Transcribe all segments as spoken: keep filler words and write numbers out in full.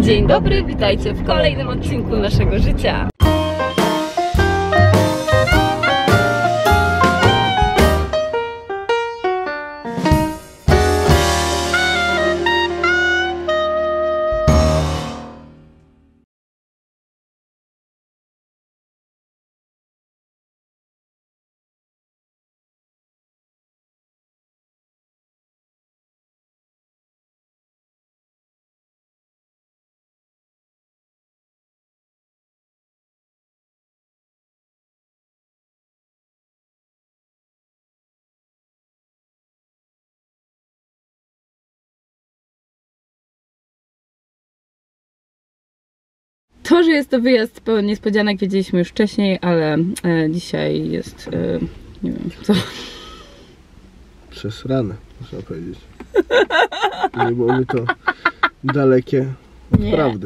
Dzień dobry, witajcie w kolejnym odcinku naszego życia. To, że jest to wyjazd pełen niespodzianek, wiedzieliśmy już wcześniej, ale e, dzisiaj jest, e, nie wiem co. Przesrane, można powiedzieć. Nie byłoby to dalekie od Nie. prawdy.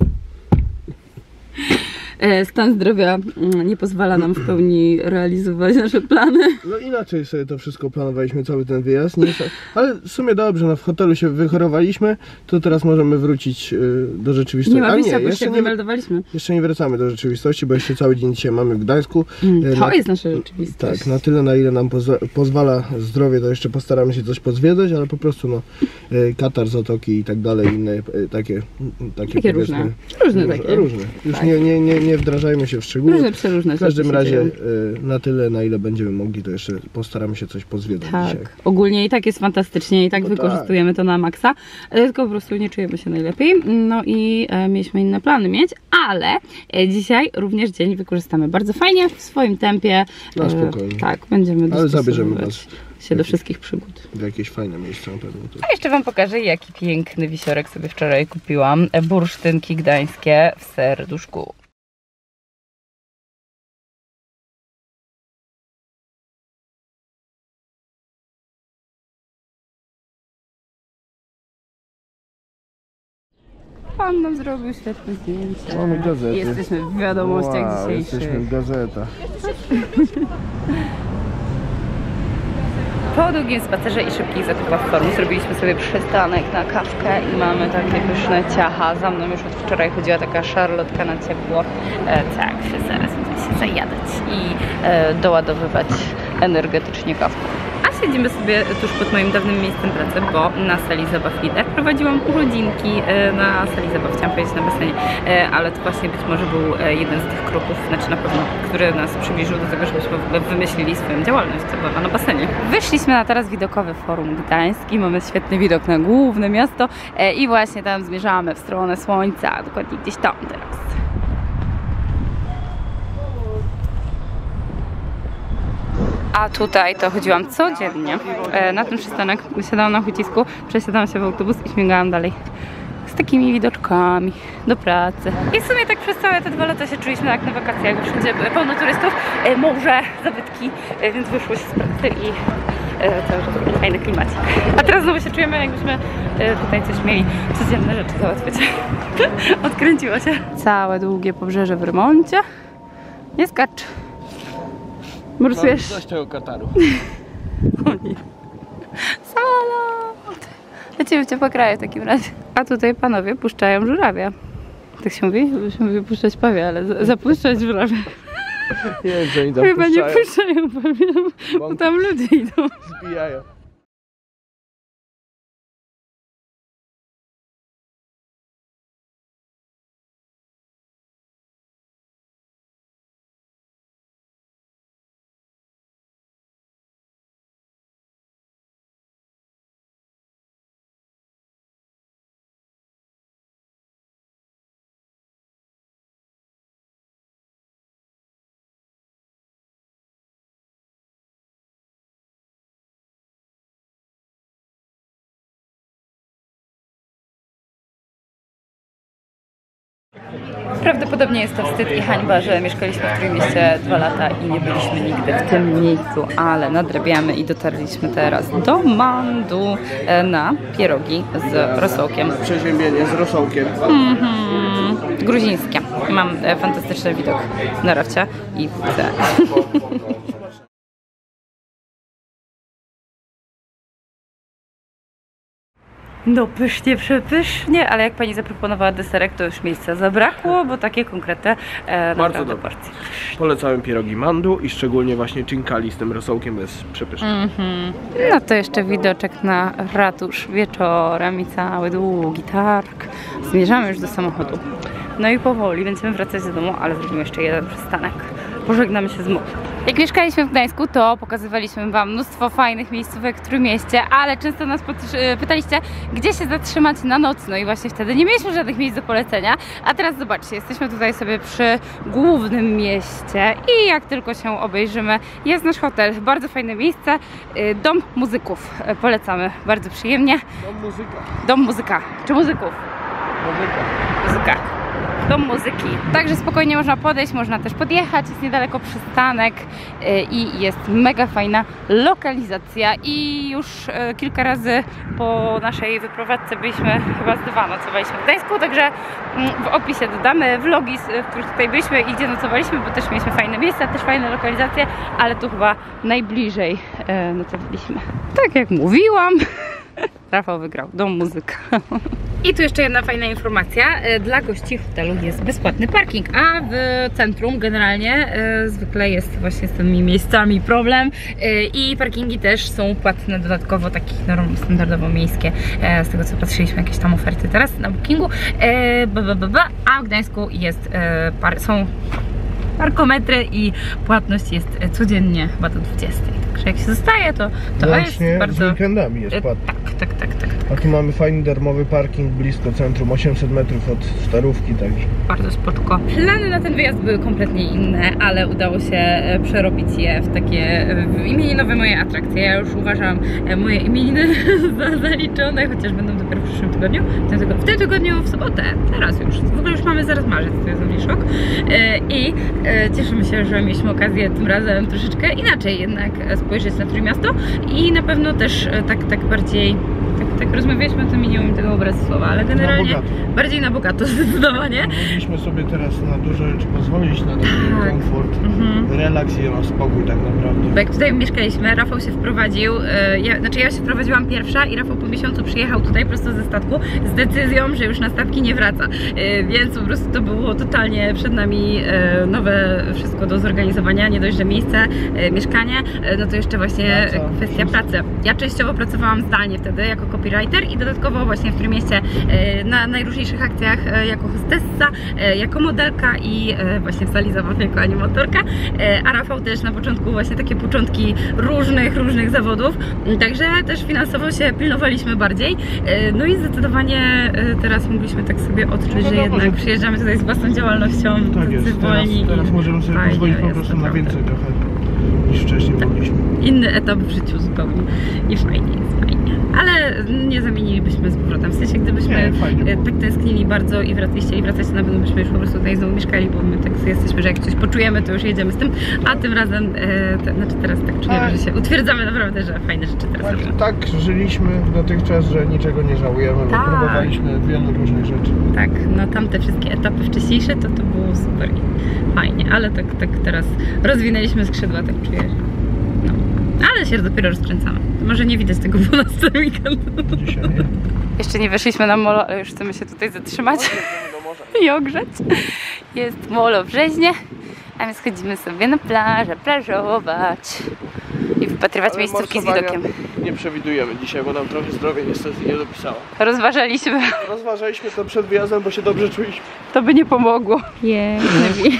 E, stan zdrowia nie pozwala nam w pełni realizować nasze plany. No inaczej sobie to wszystko planowaliśmy, cały ten wyjazd. Nie, ale w sumie dobrze, no w hotelu się wychorowaliśmy, to teraz możemy wrócić y, do rzeczywistości. Nie ma wyjścia, A nie, bo jeszcze się nie, wymeldowaliśmy. jeszcze nie wracamy do rzeczywistości, bo jeszcze cały dzień dzisiaj mamy w Gdańsku. Mm, to na, jest nasza rzeczywistość. Tak, na tyle, na ile nam pozwa pozwala zdrowie, to jeszcze postaramy się coś pozwiedzać, ale po prostu no y, Katar, Zatoki i tak dalej, inne y, takie, takie, Takie różne. Różne róż, takie. Różne. Już Tak. nie, nie, nie, nie wdrażajmy się w szczegóły. Różne, przeróżne W każdym rzeczy się razie dzieją. y, na tyle, na ile będziemy mogli, to jeszcze postaramy się coś pozwiedzać Tak, dzisiaj. ogólnie i tak jest fantastycznie, i tak No wykorzystujemy to na maksa, e, tylko po prostu nie czujemy się najlepiej, no i e, mieliśmy inne plany mieć, ale e, dzisiaj również dzień wykorzystamy bardzo fajnie, w swoim tempie. Na spokojnie. E, tak, będziemy Ale zabierzemy was dostosowywać się do wszystkich przygód. w jakieś fajne miejsce na pewno. To. A jeszcze Wam pokażę, jaki piękny wisiorek sobie wczoraj kupiłam. Bursztynki gdańskie w serduszku. Pan nam zrobił świetne zdjęcie. Mamy gazety. Jesteśmy w wiadomościach Wow, dzisiejszych. jesteśmy w gazetach. Po długim spacerze i szybkich zakupach forum zrobiliśmy sobie przystanek na kawkę i mamy takie pyszne ciacha. Za mną już od wczoraj chodziła taka szarlotka na ciepło. E, tak, zaraz będę się zajadać i e, doładowywać energetycznie kawką. A siedzimy sobie tuż pod moim dawnym miejscem pracy, bo na sali zabaw Lider prowadziłam urodzinki e, na sali zabaw, chciałam powiedzieć na basenie, e, ale to właśnie być może był e, jeden z tych kroków, znaczy na pewno, który nas przybliżył do tego, żebyśmy w ogóle wymyślili swoją działalność zabawa na basenie. Wyszliśmy na teraz widokowy Forum Gdański, mamy świetny widok na główne miasto e, i właśnie tam zmierzamy w stronę słońca, dokładnie gdzieś tam teraz. A tutaj to chodziłam codziennie e, na ten przystanek, wysiadałam na uścisku, przesiadałam się w autobus i śmigałam dalej z takimi widoczkami do pracy. I w sumie tak przez całe te dwa lata się czuliśmy jak na wakacjach, bo wszędzie pełno turystów, e, morze, zabytki, e, więc wyszło się z pracy i e, cały czas taki fajny klimacik. A teraz znowu się czujemy, jakbyśmy e, tutaj coś mieli, codzienne rzeczy załatwiać. Odkręciło się. Całe długie pobrzeże w remoncie. Nie skacz. Morsujesz? Mam dość tego Kataru. Samolot! Lecimy w ciepłe kraje w takim razie. A tutaj panowie puszczają żurawia. Tak się mówi? Się mówi puszczać pawie, ale za- zapuszczać żurawia. Nie wiem, że oni tam Chyba nie puszczają, puszczają pawie, bo tam ludzie idą. zbijają. Prawdopodobnie jest to wstyd i hańba, że mieszkaliśmy w Trójmieście dwa lata i nie byliśmy nigdy w tym miejscu, ale nadrabiamy i dotarliśmy teraz do Mandu e, na pierogi z rosołkiem. Przeziębienie z rosołkiem. Mm-hmm. Gruzińskie. Mam e, fantastyczny widok na rafcie i chcę. No pysznie, przepysznie, ale jak pani zaproponowała deserek, to już miejsca zabrakło, bo takie konkretne e, Bardzo naprawdę dobre. porcje. Polecałem pierogi mandu i szczególnie właśnie cinkali z tym rosołkiem, jest przepyszny. Mhm. No to jeszcze widoczek na ratusz wieczorem i cały długi targ. Zmierzamy już do samochodu. No i powoli będziemy wracać do domu, ale zrobimy jeszcze jeden przystanek. Pożegnamy się z morzem. Jak mieszkaliśmy w Gdańsku, to pokazywaliśmy wam mnóstwo fajnych miejscówek w Trójmieście, ale często nas pytaliście, gdzie się zatrzymać na noc. No i właśnie wtedy nie mieliśmy żadnych miejsc do polecenia. A teraz zobaczcie, jesteśmy tutaj sobie przy głównym mieście i jak tylko się obejrzymy, jest nasz hotel. Bardzo fajne miejsce. Dom muzyków. Polecamy. Bardzo przyjemnie. Dom muzyka. Dom muzyka. Czy muzyków? Muzyka. Muzyka. Dom muzyki. Także spokojnie można podejść, można też podjechać, jest niedaleko przystanek i jest mega fajna lokalizacja i już kilka razy po naszej wyprowadzce byliśmy, chyba z dwa nocowaliśmy w Gdańsku, także w opisie dodamy vlogi, w których tutaj byliśmy i gdzie nocowaliśmy, bo też mieliśmy fajne miejsca, też fajne lokalizacje, ale tu chyba najbliżej nocowaliśmy. Tak jak mówiłam, Rafał wygrał, dom muzyka. I tu jeszcze jedna fajna informacja. Dla gości hotelu jest bezpłatny parking, a w centrum generalnie e, zwykle jest właśnie z tymi miejscami problem e, i parkingi też są płatne dodatkowo, takie normalnie standardowo miejskie, e, z tego co patrzyliśmy, jakieś tam oferty teraz na bookingu, e, ba, ba, ba, ba, a w Gdańsku jest, e, par, są parkometry i płatność jest codziennie chyba do dwudziestej. Także jak się zostaje, to, to jest bardzo... z weekendami jest płatny. Tak, tak, tak, tak. A tu mamy fajny darmowy parking blisko centrum, osiemset metrów od Starówki, także... Bardzo spoczko. Plany na ten wyjazd były kompletnie inne, ale udało się przerobić je w takie imieninowe moje atrakcje. Ja już uważam moje imieniny za zaliczone, chociaż będą dopiero w przyszłym tygodniu. W tym tygodniu, w tym tygodniu w sobotę, teraz już. W ogóle już mamy zaraz marzec, to jest dla mnie szok. I cieszymy się, że mieliśmy okazję tym razem troszeczkę inaczej jednak spojrzeć na Trójmiasto i na pewno też tak, tak bardziej, tak, tak rozmawialiśmy o tym i nie umiem tego obrazu słowa, ale generalnie na bardziej na bogato zdecydowanie. Mogliśmy sobie teraz na dużo rzeczy pozwolić, na taki Tak. komfort, Mhm. relaks i spokój tak naprawdę. Bo jak tutaj mieszkaliśmy, Rafał się wprowadził, ja, znaczy ja się wprowadziła pierwsza i Rafał po miesiącu przyjechał tutaj prosto ze statku z decyzją, że już na statki nie wraca, więc po prostu to było totalnie przed nami nowe wszystko do zorganizowania, nie dość, że miejsce, mieszkanie, no to jeszcze właśnie Praca, kwestia wszystko. pracy. Ja częściowo pracowałam zdalnie wtedy jako copywriter i dodatkowo właśnie w Trójmieście na najróżniejszych akcjach jako hostessa, jako modelka i właśnie w sali zabaw jako animatorka, a Rafał też na początku właśnie takie początki różnych, różnych zawodów, także też finansowo się pilnowaliśmy bardziej, no i zdecydowanie teraz mogliśmy tak sobie odczuć, No że wiadomo, jednak że- przyjeżdżamy tutaj z własną działalnością, Tak jest, teraz, wolni teraz i możemy sobie fajnie pozwolić po jest, prostu na naprawdę. więcej trochę niż wcześniej Tak. mogliśmy. Inny etap w życiu zupełnie i fajnie jest, fajnie. Ale nie zamienilibyśmy z powrotem, w sensie gdybyśmy Nie, fajnie e, było. tak tęsknili bardzo i wrac chcieli wracać, to na pewno byśmy już po prostu tutaj znowu mieszkali, bo my tak jesteśmy, że jak coś poczujemy, to już jedziemy z tym, a tym razem, e, te, znaczy teraz tak czujemy, A- że się utwierdzamy naprawdę, że fajne rzeczy teraz Tak, robimy. tak żyliśmy dotychczas, że niczego nie żałujemy, bo Tak. próbowaliśmy wielu różnych rzeczy. Tak, no tamte wszystkie etapy wcześniejsze, to to było super i fajnie, ale tak, tak teraz rozwinęliśmy skrzydła, tak czuję, że no. Ale się dopiero rozkręcamy. Może nie widać tego po nas ten weekend. Dzisiaj nie. Jeszcze nie weszliśmy na molo, ale już chcemy się tutaj zatrzymać i ogrzeć. Jest molo w Brzeźnie, a my schodzimy sobie na plażę, plażować i wypatrywać Ale miejscówki z morsowania widokiem. nie przewidujemy dzisiaj, bo nam trochę zdrowie niestety nie dopisało. Rozważaliśmy, Rozważaliśmy to przed wyjazdem, bo się dobrze czuliśmy. to by nie pomogło. Piękny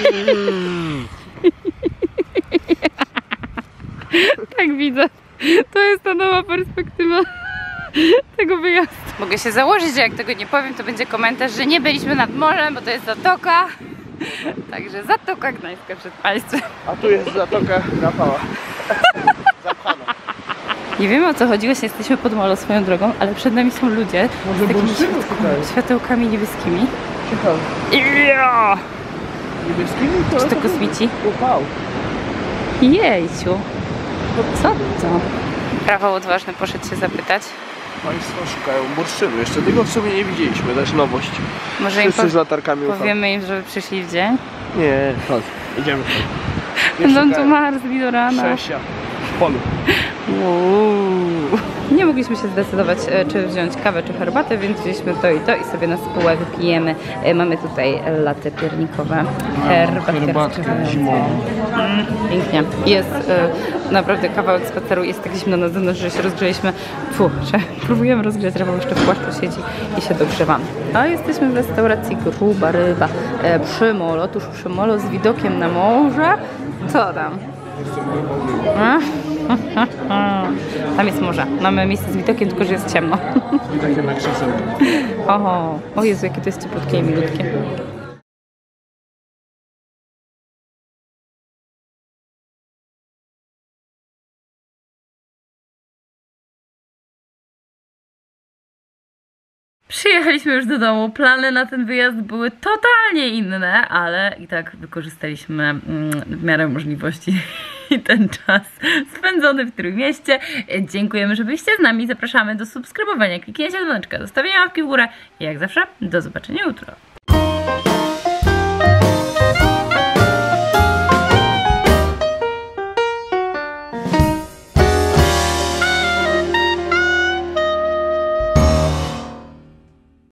Tak widzę. To jest ta nowa perspektywa tego wyjazdu. Mogę się założyć, że jak tego nie powiem, to będzie komentarz, że nie byliśmy nad morzem, bo to jest zatoka. Także Zatoka Gdańska przed Państwem. A tu jest zatoka Rafała. Zapchana. Nie wiemy, o co chodzi, właśnie jesteśmy pod molo swoją drogą, ale przed nami są ludzie Może z takimi bursztynów światełkami, tutaj? światełkami niebieskimi. Ciekawe. Ja! Niebieskimi? Czy to kosmici? Wow. Jejciu, co to? Rafał odważny poszedł się zapytać. Państwo szukają bursztynu. Jeszcze tego w sumie nie widzieliśmy, też nowość. Może im Wszyscy z latarkami U V. powiemy im, żeby przyszli w dzień. Nie, chodź. Idziemy. Nie Będą tu szukają. marzli do rana. Sześcia w polu. Uuu. Nie mogliśmy się zdecydować, czy wziąć kawę, czy herbatę, więc wzięliśmy to i to i sobie na spółę wypijemy. Mamy tutaj latte piernikowe, herbatkę zimową. Mm, pięknie. Jest y, naprawdę kawałek spaceru, jest tak zimno na zewnątrz, że się rozgrzeliśmy. Fu, że próbujemy rozgrzać, Rafał jeszcze w płaszczu siedzi i się dogrzewamy. A jesteśmy w restauracji Gruba Ryba e, przy molo, tuż przy molo z widokiem na morze. Co tam? Tam jest morze. Mamy miejsce z widokiem, tylko że jest ciemno. I takie na krzesełku. Oho, o Jezu, jakie to jest cieplutkie i milutkie. Przyjechaliśmy już do domu. Plany na ten wyjazd były totalnie inne, ale i tak wykorzystaliśmy mm, w miarę możliwości ten czas spędzony w Trójmieście. Dziękujemy, że byliście z nami. Zapraszamy do subskrybowania, kliknięcia dzwoneczka, zostawienia łapki w górę i jak zawsze do zobaczenia jutro.